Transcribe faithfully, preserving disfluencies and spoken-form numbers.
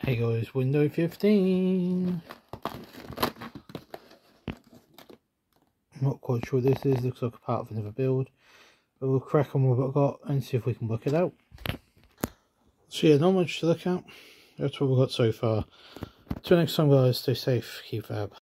Hey guys, window fifteen. I'm not quite sure what this is, looks like a part of another build. But we'll crack on what we've got and see if we can work it out. So yeah, not much to look at. That's what we've got so far. Till next time guys, stay safe, keep fab.